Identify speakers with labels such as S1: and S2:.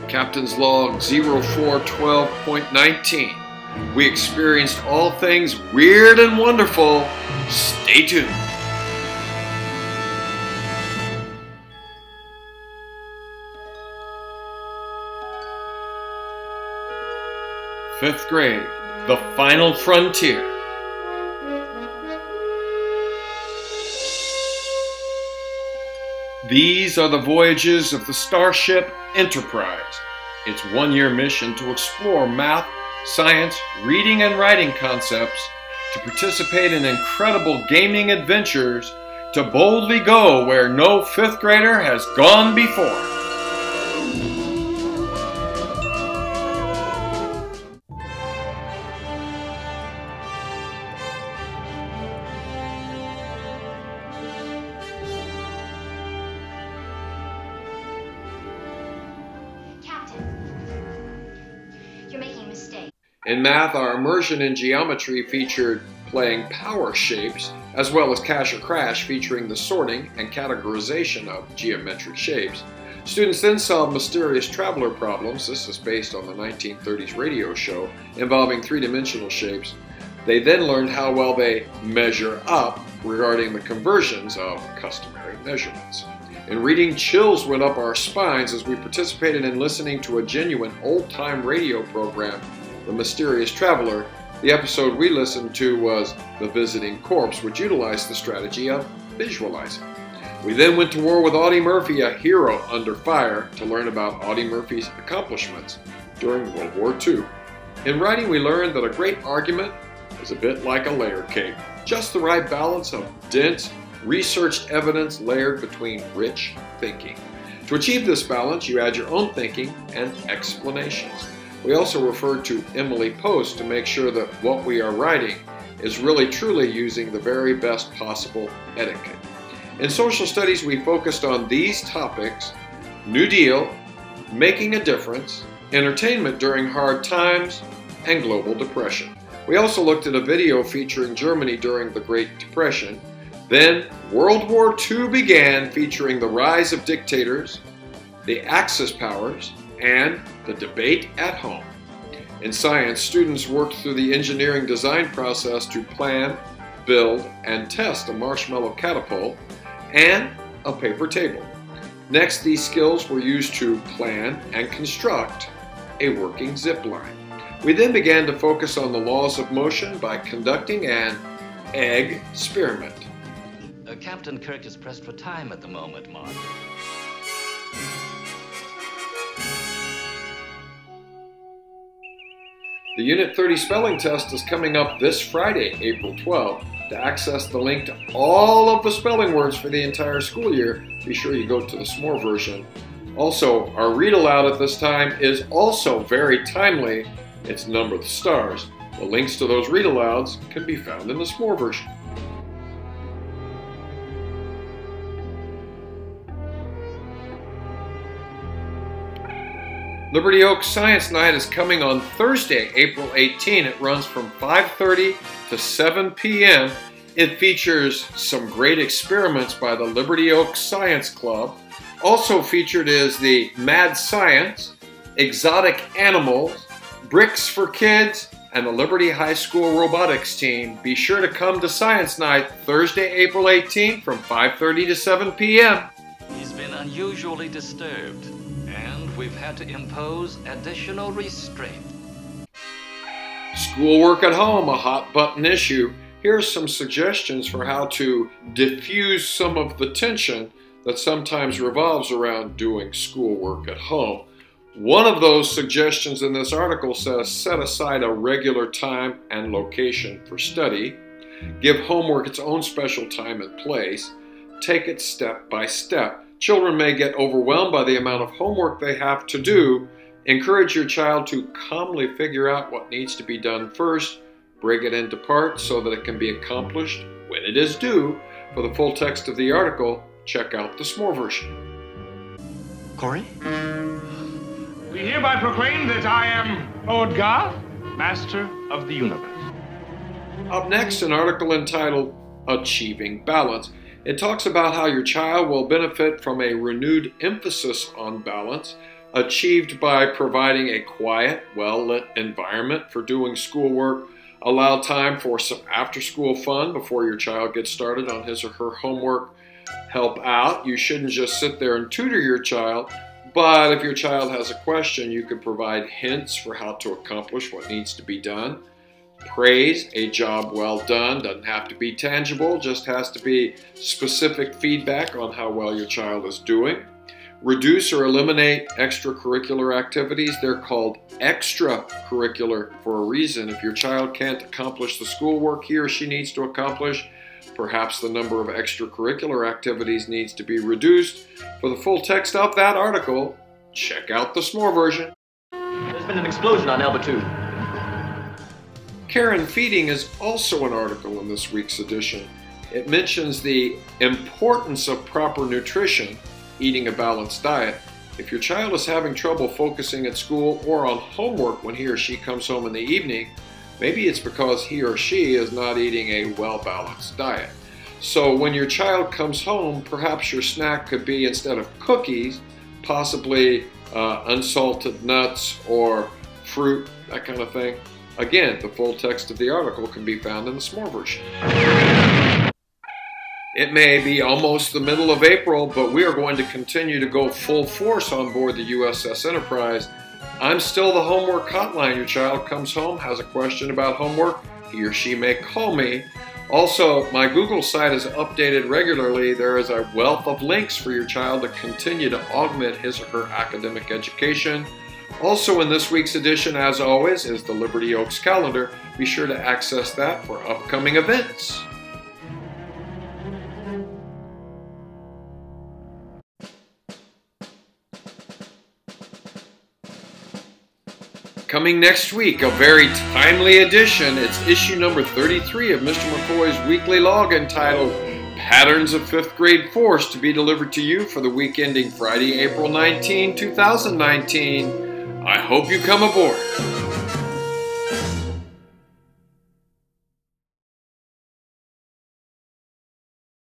S1: Captain's Log 0412.19. We experienced all things weird and wonderful. Stay tuned. Fifth grade, the final frontier. These are the voyages of the Starship Enterprise. Its one-year mission to explore math, science, reading, and writing concepts, to participate in incredible gaming adventures, to boldly go where no fifth grader has gone before. In math, our immersion in geometry featured playing power shapes, as well as Cash or Crash featuring the sorting and categorization of geometric shapes. Students then solved mysterious traveler problems. This is based on the 1930s radio show involving three-dimensional shapes. They then learned how well they measure up regarding the conversions of customary measurements. In reading, chills went up our spines as we participated in listening to a genuine old-time radio program, The Mysterious Traveler. The episode we listened to was The Visiting Corpse, which utilized the strategy of visualizing. We then went to war with Audie Murphy, a hero under fire, to learn about Audie Murphy's accomplishments during World War II. In writing, we learned that a great argument is a bit like a layer cake, just the right balance of dense, researched evidence layered between rich thinking. To achieve this balance, you add your own thinking and explanations. We also referred to Emily Post to make sure that what we are writing is really truly using the very best possible etiquette. In social studies, we focused on these topics: New Deal, making a difference, entertainment during hard times, and global depression. We also looked at a video featuring Germany during the Great Depression. Then World War II began, featuring the rise of dictators, the Axis powers, and the debate at home. In science, students worked through the engineering design process to plan, build, and test a marshmallow catapult and a paper table. Next, these skills were used to plan and construct a working zip line. We then began to focus on the laws of motion by conducting an egg experiment.
S2: Captain Kirk is pressed for time at the moment, Mark.
S1: The Unit 30 spelling test is coming up this Friday, April 12th. To access the link to all of the spelling words for the entire school year, be sure you go to the s'more version. Also, our read aloud at this time is also very timely. It's Number the Stars. The links to those read alouds can be found in the s'more version. Liberty Oak Science Night is coming on Thursday, April 18. It runs from 5:30 to 7 p.m. It features some great experiments by the Liberty Oak Science Club. Also featured is the Mad Science, Exotic Animals, Bricks for Kids, and the Liberty High School Robotics team. Be sure to come to Science Night Thursday, April 18 from 5:30 to 7 p.m.
S2: He's been unusually disturbed, and we've had to impose additional restraint.
S1: Schoolwork at home, a hot button issue. Here are some suggestions for how to diffuse some of the tension that sometimes revolves around doing schoolwork at home. One of those suggestions in this article says set aside a regular time and location for study. Give homework its own special time and place. Take it step by step. Children may get overwhelmed by the amount of homework they have to do. Encourage your child to calmly figure out what needs to be done first. Break it into parts so that it can be accomplished when it is due. For the full text of the article, check out the s'more version.
S2: Corey?
S3: We hereby proclaim that I am Odgar, Master of the Universe.
S1: Up next, an article entitled Achieving Balance. It talks about how your child will benefit from a renewed emphasis on balance achieved by providing a quiet, well-lit environment for doing schoolwork. Allow time for some after-school fun before your child gets started on his or her homework. Help out. You shouldn't just sit there and tutor your child, but if your child has a question, you can provide hints for how to accomplish what needs to be done. Praise, a job well done. Doesn't have to be tangible, just has to be specific feedback on how well your child is doing. Reduce or eliminate extracurricular activities. They're called extracurricular for a reason. If your child can't accomplish the schoolwork he or she needs to accomplish, perhaps the number of extracurricular activities needs to be reduced. For the full text of that article, check out the S'more version.
S4: There's been an explosion on Alba 2.
S1: Care and Feeding is also an article in this week's edition. It mentions the importance of proper nutrition, eating a balanced diet. If your child is having trouble focusing at school or on homework when he or she comes home in the evening, maybe it's because he or she is not eating a well-balanced diet. So when your child comes home, perhaps your snack could be, instead of cookies, possibly unsalted nuts or fruit, that kind of thing. Again, the full text of the article can be found in the S'more version. It may be almost the middle of April, but we are going to continue to go full force on board the USS Enterprise. I'm still the homework hotline. Your child comes home, has a question about homework, he or she may call me. Also, my Google site is updated regularly. There is a wealth of links for your child to continue to augment his or her academic education. Also in this week's edition, as always, is the Liberty Oaks calendar. Be sure to access that for upcoming events. Coming next week, a very timely edition. It's issue number 33 of Mr. McCoy's weekly log entitled Patterns of Fifth Grade Force, to be delivered to you for the week ending Friday, April 19, 2019. I hope you come aboard.